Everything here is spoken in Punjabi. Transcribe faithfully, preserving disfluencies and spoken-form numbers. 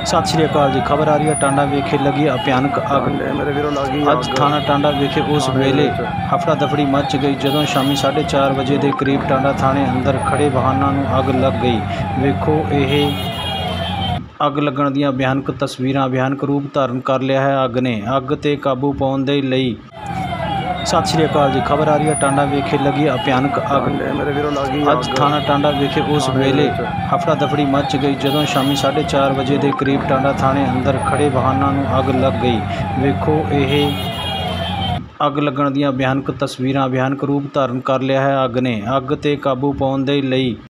ਸਤਿ ਸ਼੍ਰੀ ਅਕਾਲ ਜੀ। ਖਬਰ ਆ ਰਹੀ ਹੈ ਟਾਂਡਾ ਵਿਖੇ ਲੱਗੀ ਭਿਆਨਕ ਅੱਗ। ਮੇਰੇ ਵੀਰੋਂ ਲੱਗੀ ਅੱਜ ਥਾਣਾ ਟਾਂਡਾ ਵਿਖੇ ਉਸ ਵੇਲੇ ਹਫੜਾ ਦਫੜੀ ਮਚ ਗਈ ਜਦੋਂ ਸ਼ਾਮੀ ਸਾਢੇ ਚਾਰ ਵਜੇ ਦੇ ਕਰੀਬ ਟਾਂਡਾ ਥਾਣੇ ਅੰਦਰ ਖੜੇ ਵਾਹਨਾਂ ਨੂੰ ਅੱਗ ਲੱਗ ਗਈ। ਵੇਖੋ ਇਹ ਅੱਗ ਲੱਗਣ ਦੀਆਂ ਭਿਆਨਕ ਤਸਵੀਰਾਂ। ਭਿਆਨਕ ਰੂਪ ਧਾਰਨ ਕਰ ਲਿਆ ਹੈ ਅੱਗ ਨੇ। ਅੱਗ 'ਤੇ ਕਾਬੂ ਪਾਉਣ ਦੇ ਲਈ ਸਤਿ ਸ਼੍ਰੀ ਅਕਾਲ ਜੀ। ਖਬਰ ਆ ਰਹੀ ਹੈ ਟਾਂਡਾ ਵਿਖੇ ਲੱਗੀ ਭਿਆਨਕ ਅੱਗ। ਮੇਰੇ ਵੀਰੋਂ ਲੱਗੀ ਅੱਜ ਥਾਣਾ ਟਾਂਡਾ ਵਿਖੇ ਉਸ ਵੇਲੇ ਹਫੜਾ ਦਫੜੀ ਮਚ ਗਈ ਜਦੋਂ ਸ਼ਾਮੀ ਸਾਢੇ ਚਾਰ ਵਜੇ ਦੇ ਕਰੀਬ ਟਾਂਡਾ ਥਾਣੇ ਅੰਦਰ ਖੜੇ ਵਾਹਨਾਂ ਨੂੰ ਅੱਗ ਲੱਗ ਗਈ। ਵੇਖੋ ਇਹ ਅੱਗ ਲੱਗਣ ਦੀਆਂ ਭਿਆਨਕ ਤਸਵੀਰਾਂ। ਭਿਆਨਕ ਰੂਪ ਧਾਰਨ ਕਰ ਲਿਆ ਹੈ ਅੱਗ ਨੇ। ਅੱਗ 'ਤੇ ਕਾਬੂ ਪਾਉਣ ਦੇ ਲਈ